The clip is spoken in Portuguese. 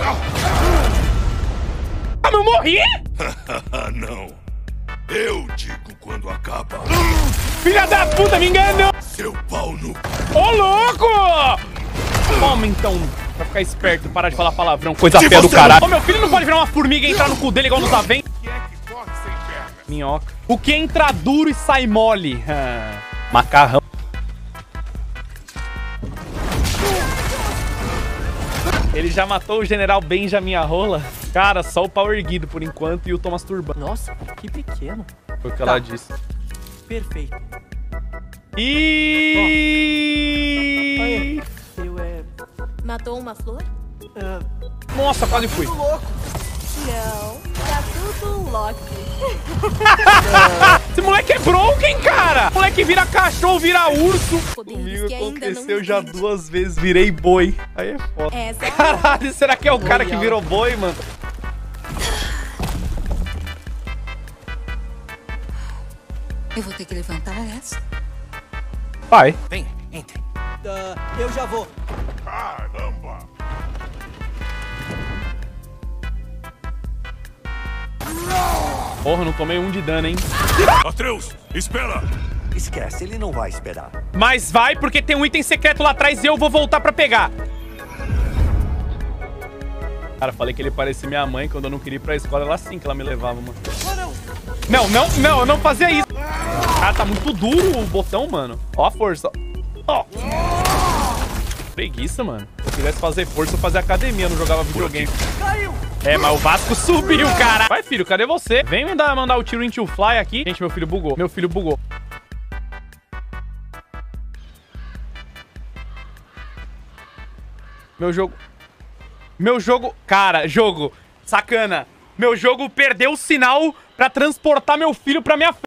Ah, eu morri? Não. Eu digo quando acaba. Filha da puta, me enganou! Seu pau no... Ô, louco! Toma, então, pra ficar esperto, parar de falar palavrão, coisa feia do caralho. Ô, meu filho não pode virar uma formiga e entrar no cu dele igual nos Avengers. O que é que corre sem perna? Minhoca. O que entra duro e sai mole? Macarrão. Ele já matou o General Benjamin Rola? Cara, só o pau erguido por enquanto e o Thomas Turban. Nossa, que pequeno. Foi o que ela disse. Perfeito. E... Eu Matou uma flor? Nossa, quase fui. Tudo louco. Não, tá tudo Loki. Esse moleque é broken, cara. O moleque vira cachorro, vira urso. Poderes Comigo que ainda aconteceu não já entende. 2 vezes, virei boi. Aí é foda. Essa é a Caralho, será que é o cara que virou boi, mano? Eu vou ter que levantar essa. Vai. Vem, entre. Eu já vou. Caramba! Porra, não tomei 1 de dano, hein? Atreus, espera! Esquece, ele não vai esperar. Mas vai, porque tem um item secreto lá atrás e eu vou voltar pra pegar. Cara, falei que ele parecia minha mãe. Quando eu não queria ir pra escola, ela assim que ela me levava, mano. Não, eu não fazia isso. Cara, tá muito duro o botão, mano. Ó a força. Ó. Preguiça, mano. Se eu quisesse fazer força, eu fazia academia, eu não jogava videogame. É, mas o Vasco subiu, cara. Vai, filho, cadê você? Vem mandar o tiro into fly aqui. Gente, meu filho bugou. Meu filho bugou. Meu jogo... Cara, jogo. Sacana. Meu jogo perdeu o sinal pra transportar meu filho pra minha frente.